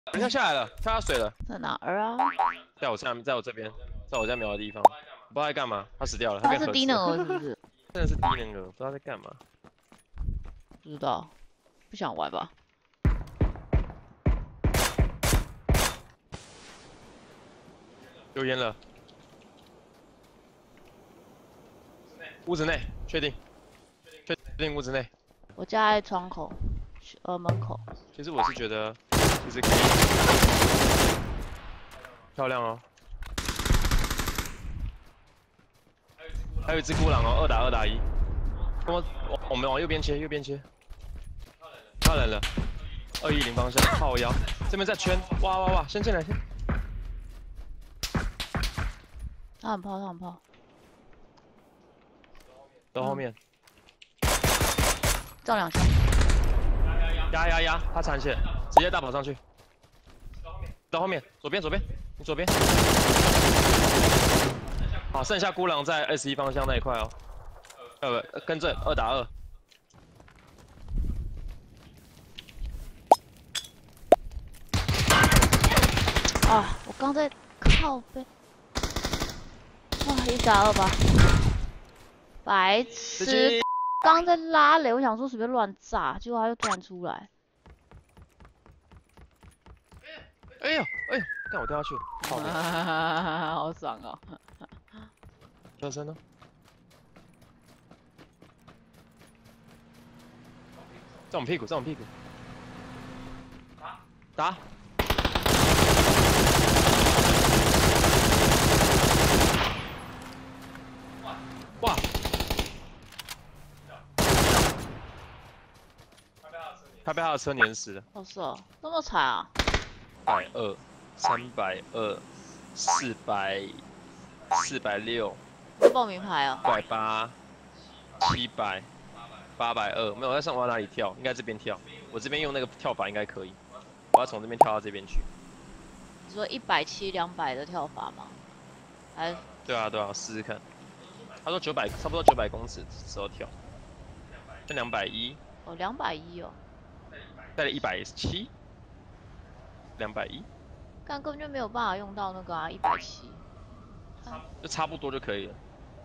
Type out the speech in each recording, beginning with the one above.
人家下来了，跳下水了， 在哪儿啊？ 在我下面，在我这边，在我家瞄的地方，不知道在干嘛，他死掉了，他他是变核死了， 低能儿是不是？ 真的是低能儿，不知道在干嘛。 不知道，不想玩吧？ 有烟了，屋子内，确定屋子内。 我家在窗口，门口。 其实我是觉得，其实可以漂亮哦。还有一只孤狼哦，2打2打1。跟我们往右边切，右边切。他人了，210方向，靠腰，这边在圈，哇，先进来先。 他很炮。 到后面。 照2枪。 压，他残血，直接大跑上去。到后面，左边，你左边。好，剩下孤狼在21方向那一块哦。跟着2打2。 啊！我刚在靠背。哇，1打2吧。白痴！刚在拉雷，我想说随便乱炸，结果他又突然出来。 哎呦，干我掉下去， 好爽哦！ 车身呢？在我们屁股，打！哇！他被他的车碾死了。 哦，是哦，这么惨啊 120、320、400、460、 报名牌哦。 180、700、820，没有，我在上我要哪里跳？应该这边跳。我这边用那个跳法应该可以。我要从这边跳到这边去。 你说170、200的跳法吗？还是？ 对啊，试试看。他说900，差不多900公尺时候跳。就210。 哦，210哦。 带了170。210。 但根本就没有办法用到那个啊，170。 就差不多就可以了。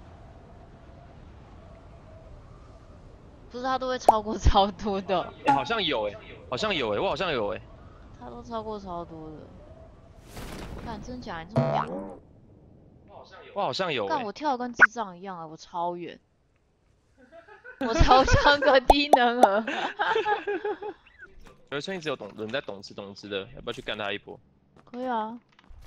不是他都会超过超多的。 好像有我好像有他都超过超多的。看真假，你这么屌？ 我好像有。 但我跳的跟智障一样啊，我超远。我超像个低能儿。 有一直有人在懂吃的，要不要去干他一波？ 可以啊。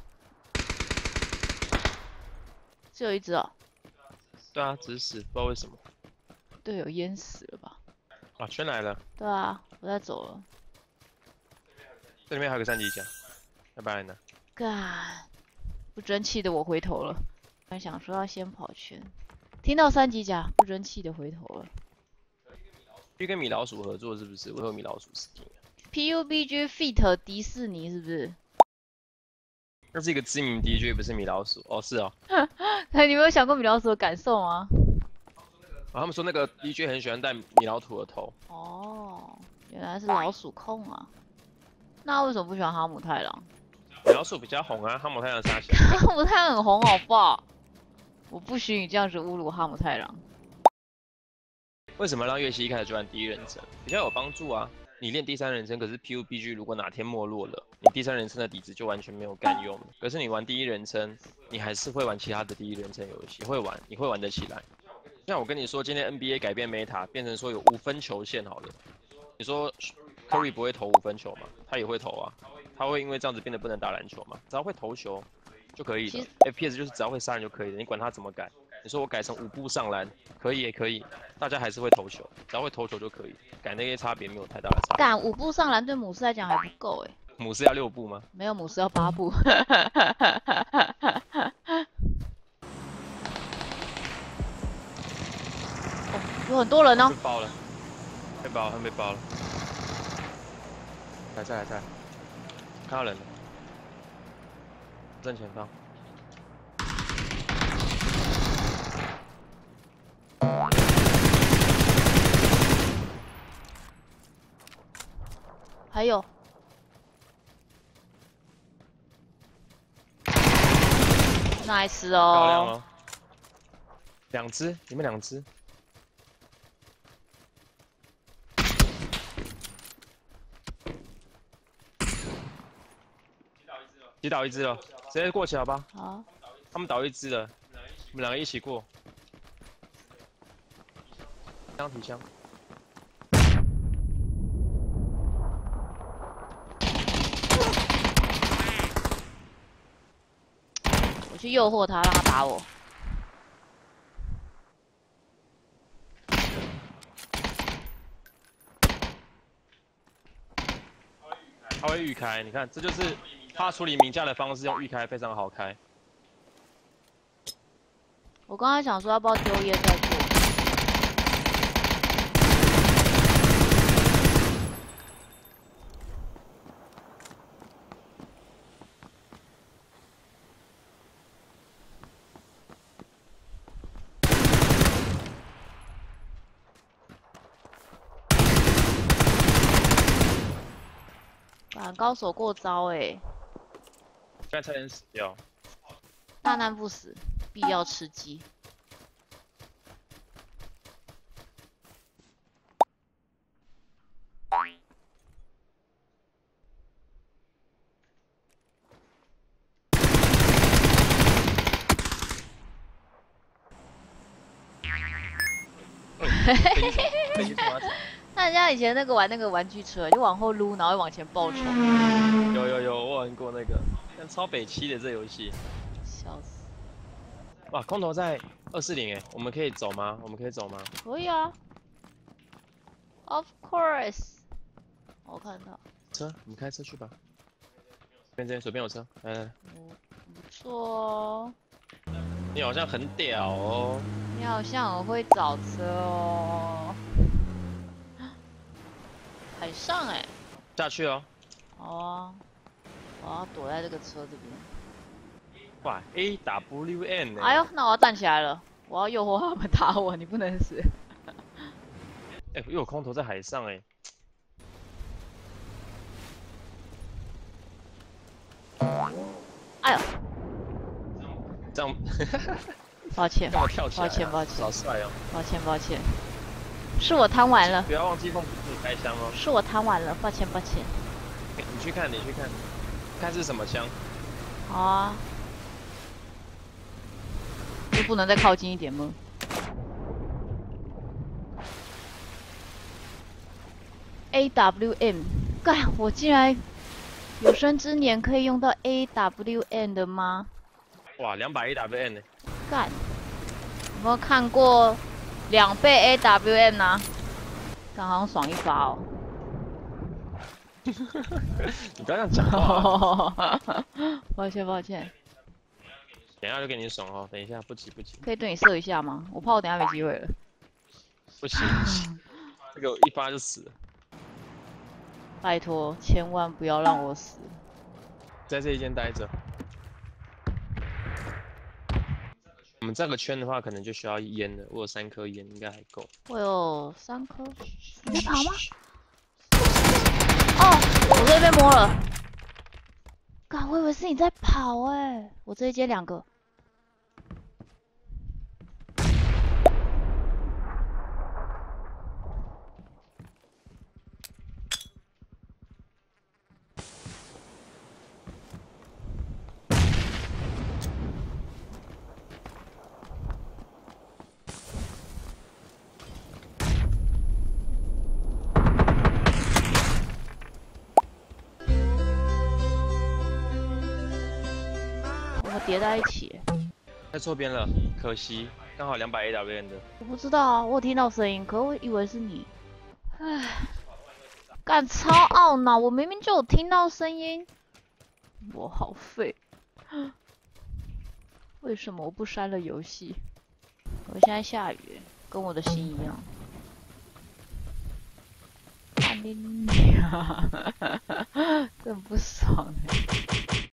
只有一只哦。 对啊，只是死，不知道为什么。 队友淹死了吧？ 啊，圈来了。 对啊，我在走了。 这里面还有个3级甲，要不然呢？ 干，不争气的我回头了。本想说要先跑圈，听到3级甲，不争气的回头了。 去跟米老鼠合作是不是？我有米老鼠 skin。 PUBG feat 迪士尼是不是？ 那是一个知名 DJ， 不是米老鼠哦，是哦。 你没有想过米老鼠的感受吗？ 他们说那个 DJ 很喜欢戴米老鼠的头。 哦，原来是老鼠控啊。那为什么不喜欢哈姆太郎？ 米老鼠比较红啊，哈姆太郎杀小。 哈姆太郎很红，好不好？我不许你这样子侮辱哈姆太郎。 为什么让月希一开始就玩第一人称？比较有帮助啊。你练第3人称，可是 PUBG 如果哪天没落了，你第3人称的底子就完全没有干用了。可是你玩第一人称，你还是会玩其他的第一人称游戏，你会玩得起来。像我跟你说，今天 NBA 改变 Meta， 变成说有5分球线好了。你说 Curry 不会投5分球吗？他也会投啊。他会因为这样子变得不能打篮球吗？只要会投球就可以了。FPS 就是只要会杀人就可以了，你管他怎么改。你说我改成5步上篮，可以也可以，大家还是会投球，只要会投球就可以，改那些差别没有太大的差别。 干5步上篮对姆斯来讲还不够哎。 姆斯要6步吗？ 没有，姆斯要8步。哦，有很多人哦。 被爆了，他们被爆了。来再，看到人了，正前方。 还有， ，nice 漂亮哦。 哦。2只，你们2只。击倒一只了，直接过桥吧。 好， 他们倒一只了，我们2个一起过。提枪。 我去诱惑他，让他打我。 他会预开，你看，这就是他处理名架的方式，用预开非常好开。 我刚才想说要不要丢烟再做。高手过招哎， 现在差点死掉。 大难不死，必要吃鸡。那人家以前那个玩那个玩具车，就往后撸，然后往前爆冲。 有，我玩过那个，但超北七的这游戏。 笑死！ 哇，空投在240哎，我们可以走吗？ 可以啊 ，Of course。我看到车，我们开车去吧。这边左边有车，来。 不错哦。 你好像很屌哦。 你好像很会找车哦。海上哎。 下去哦。 好啊，我要躲在这个车这边。 哇 ，AWN 呢？ 哎呦，那我要站起来了，我要诱惑他们打我，你不能死。 哎，又有空投在海上哎。 哎呦， 这样， 抱歉， 让我跳起来、 抱歉， 好帅哦！ 抱歉，是我贪玩了。 不要忘记放开箱哦。 是我贪玩了，抱歉。 你去看，看是什么枪。 好啊。就不能再靠近一点吗？AWM， 干，我竟然有生之年可以用到 AWM 的吗？ 哇，200 AWM 呢？ 干，有没有看过2倍 AWM 呢？干，好像爽一发哦。 你不要这样讲话。 抱歉。 等一下就给你爽哦，等一下，不急。 可以对你射一下吗？我怕我等下没机会了。 不行，这个一发就死了。 拜托，千万不要让我死。 在这一间待着。我们这个圈的话，可能就需要烟了。我有3颗烟，应该还够。 我有3颗。你在跑吗？哦，我这边摸了。干，我以为是你在跑哎。我这一间2个。叠在一起， 在错边了，可惜，刚好200 AWM 的。 我不知道啊，我有听到声音，可我以为是你。唉，干超懊恼，我明明就有听到声音，我好废。为什么我不删了游戏？我现在下雨，跟我的心一样。干你娘！真不爽哎。